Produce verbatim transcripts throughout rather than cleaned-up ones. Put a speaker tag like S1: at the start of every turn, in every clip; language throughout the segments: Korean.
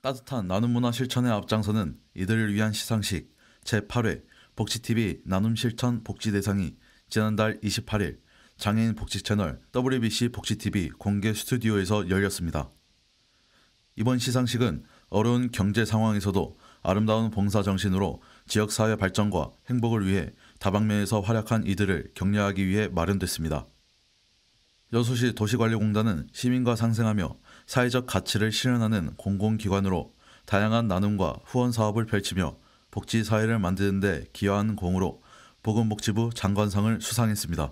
S1: 따뜻한 나눔 문화 실천의 앞장서는 이들을 위한 시상식 제팔 회 복지티비 나눔 실천 복지대상이 지난달 이십팔 일 장애인 복지 채널 더블유비씨 복지티비 공개 스튜디오에서 열렸습니다. 이번 시상식은 어려운 경제 상황에서도 아름다운 봉사 정신으로 지역사회 발전과 행복을 위해 다방면에서 활약한 이들을 격려하기 위해 마련됐습니다. 여수시 도시관리공단은 시민과 상생하며 사회적 가치를 실현하는 공공기관으로 다양한 나눔과 후원 사업을 펼치며 복지사회를 만드는 데 기여한 공으로 보건복지부 장관상을 수상했습니다.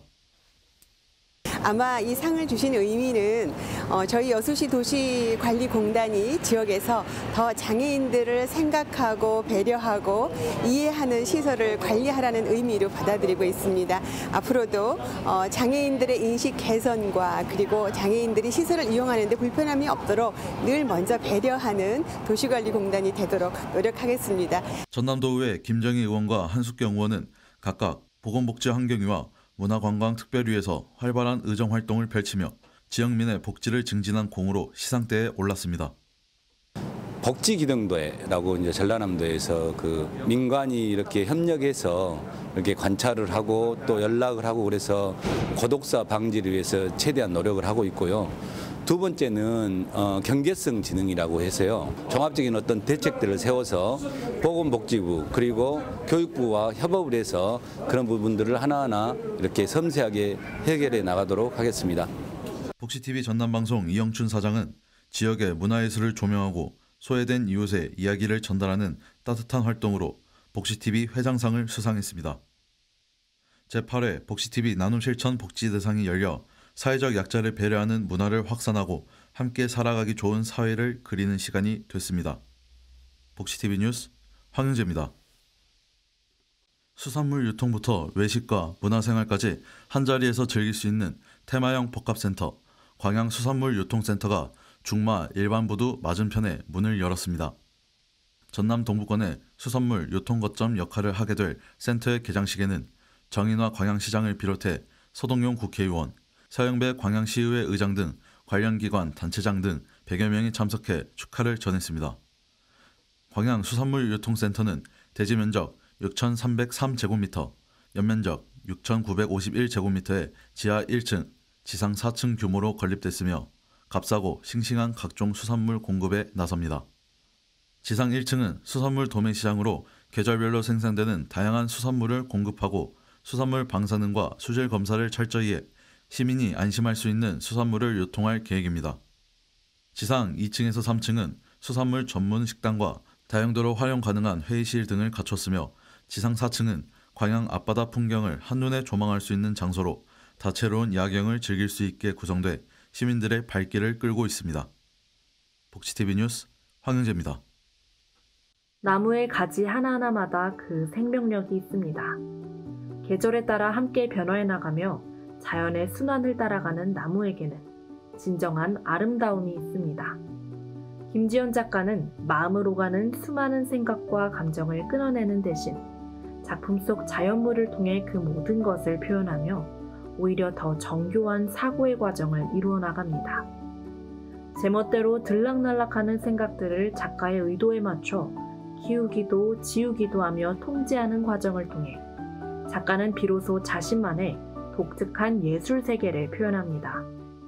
S2: 아마 이 상을 주신 의미는 어, 저희 여수시 도시관리공단이 지역에서 더 장애인들을 생각하고 배려하고 이해하는 시설을 관리하라는 의미로 받아들이고 있습니다. 앞으로도 어, 장애인들의 인식 개선과 그리고 장애인들이 시설을 이용하는 데 불편함이 없도록 늘 먼저 배려하는 도시관리공단이 되도록 노력하겠습니다.
S1: 전남도의회 김정희 의원과 한숙경 의원은 각각 보건복지환경위와 문화관광특별위에서 활발한 의정활동을 펼치며 지역민의 복지를 증진한 공으로 시상대에 올랐습니다.
S3: 복지기능도라고 이제 전라남도에서 그 민간이 이렇게 협력해서 이렇게 관찰을 하고 또 연락을 하고 그래서 고독사 방지를 위해서 최대한 노력을 하고 있고요. 두 번째는 어, 경제성 지능이라고 해서요. 종합적인 어떤 대책들을 세워서 보건복지부 그리고 교육부와 협업을 해서 그런 부분들을 하나하나 이렇게 섬세하게 해결해 나가도록 하겠습니다.
S1: 복지티비 전남방송 이영춘 사장은 지역의 문화예술을 조명하고 소외된 이웃의 이야기를 전달하는 따뜻한 활동으로 복지티비 회장상을 수상했습니다. 제팔 회 복지티비 나눔실천 복지대상이 열려 사회적 약자를 배려하는 문화를 확산하고 함께 살아가기 좋은 사회를 그리는 시간이 됐습니다. 복지티비 뉴스 황영재입니다. 수산물 유통부터 외식과 문화생활까지 한자리에서 즐길 수 있는 테마형 복합센터 광양수산물유통센터가 중마 일반부두 맞은편에 문을 열었습니다. 전남 동부권의 수산물 유통거점 역할을 하게 될 센터의 개장식에는 정인화 광양시장을 비롯해 서동용 국회의원, 서영배 광양시의회 의장 등 관련 기관 단체장 등 백여 명이 참석해 축하를 전했습니다. 광양수산물유통센터는 대지 면적 육천삼백삼 제곱미터, 연면적 육천구백오십일 제곱미터의 지하 일 층, 지상 사 층 규모로 건립됐으며 값싸고 싱싱한 각종 수산물 공급에 나섭니다. 지상 일 층은 수산물 도매시장으로 계절별로 생산되는 다양한 수산물을 공급하고 수산물 방사능과 수질 검사를 철저히 해 시민이 안심할 수 있는 수산물을 유통할 계획입니다. 지상 이 층에서 삼 층은 수산물 전문 식당과 다용도로 활용 가능한 회의실 등을 갖췄으며 지상 사 층은 광양 앞바다 풍경을 한눈에 조망할 수 있는 장소로 다채로운 야경을 즐길 수 있게 구성돼 시민들의 발길을 끌고 있습니다. 복지티비 뉴스 황영재입니다.
S4: 나무의 가지 하나하나마다 그 생명력이 있습니다. 계절에 따라 함께 변화해 나가며 자연의 순환을 따라가는 나무에게는 진정한 아름다움이 있습니다. 김지연 작가는 마음으로 가는 수많은 생각과 감정을 끊어내는 대신 작품 속 자연물을 통해 그 모든 것을 표현하며 오히려 더 정교한 사고의 과정을 이루어 나갑니다. 제멋대로 들락날락하는 생각들을 작가의 의도에 맞춰 키우기도 지우기도 하며 통제하는 과정을 통해 작가는 비로소 자신만의 독특한 예술 세계를 표현합니다.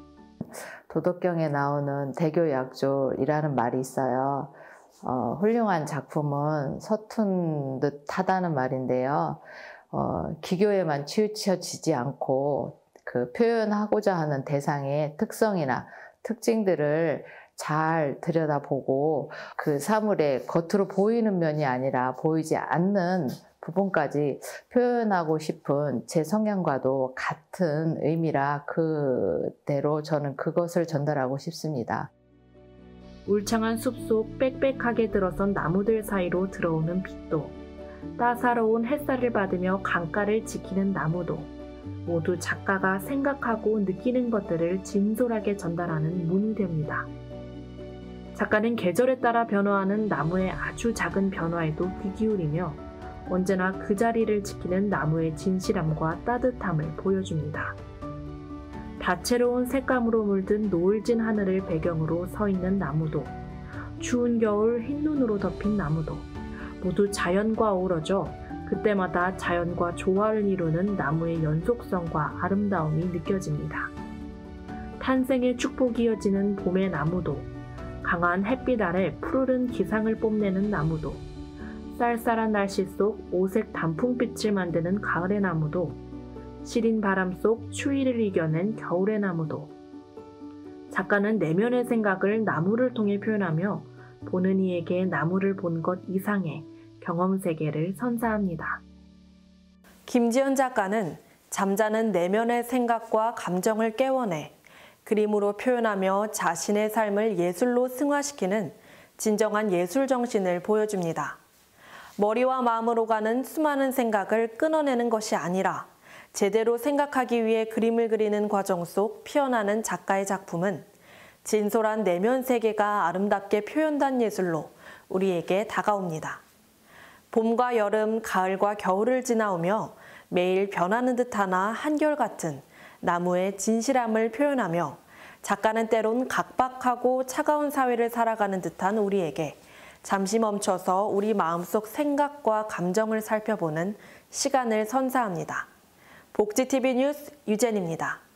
S5: 도덕경에 나오는 대교약졸이라는 말이 있어요. 어, 훌륭한 작품은 서툰 듯 하다는 말인데요. 어, 기교에만 치우쳐지지 않고 그 표현하고자 하는 대상의 특성이나 특징들을 잘 들여다보고 그 사물의 겉으로 보이는 면이 아니라 보이지 않는 부분까지 표현하고 싶은 제 성향과도 같은 의미라 그대로 저는 그것을 전달하고 싶습니다.
S4: 울창한 숲속 빽빽하게 들어선 나무들 사이로 들어오는 빛도 따사로운 햇살을 받으며 강가를 지키는 나무도 모두 작가가 생각하고 느끼는 것들을 진솔하게 전달하는 문이 됩니다. 작가는 계절에 따라 변화하는 나무의 아주 작은 변화에도 귀 기울이며 언제나 그 자리를 지키는 나무의 진실함과 따뜻함을 보여줍니다. 다채로운 색감으로 물든 노을진 하늘을 배경으로 서 있는 나무도 추운 겨울 흰 눈으로 덮인 나무도 모두 자연과 어우러져 그때마다 자연과 조화를 이루는 나무의 연속성과 아름다움이 느껴집니다. 탄생의 축복이 이어지는 봄의 나무도, 강한 햇빛 아래 푸르른 기상을 뽐내는 나무도, 쌀쌀한 날씨 속 오색 단풍빛을 만드는 가을의 나무도, 시린 바람 속 추위를 이겨낸 겨울의 나무도. 작가는 내면의 생각을 나무를 통해 표현하며 보는 이에게 나무를 본 것 이상의 경험 세계를 선사합니다.
S6: 김지연 작가는 잠자는 내면의 생각과 감정을 깨워내 그림으로 표현하며 자신의 삶을 예술로 승화시키는 진정한 예술 정신을 보여줍니다. 머리와 마음으로 가는 수많은 생각을 끊어내는 것이 아니라 제대로 생각하기 위해 그림을 그리는 과정 속 피어나는 작가의 작품은 진솔한 내면 세계가 아름답게 표현된 예술로 우리에게 다가옵니다. 봄과 여름, 가을과 겨울을 지나오며 매일 변하는 듯하나 한결같은 나무의 진실함을 표현하며 작가는 때론 각박하고 차가운 사회를 살아가는 듯한 우리에게 잠시 멈춰서 우리 마음속 생각과 감정을 살펴보는 시간을 선사합니다. 복지티비 뉴스 유젠입니다.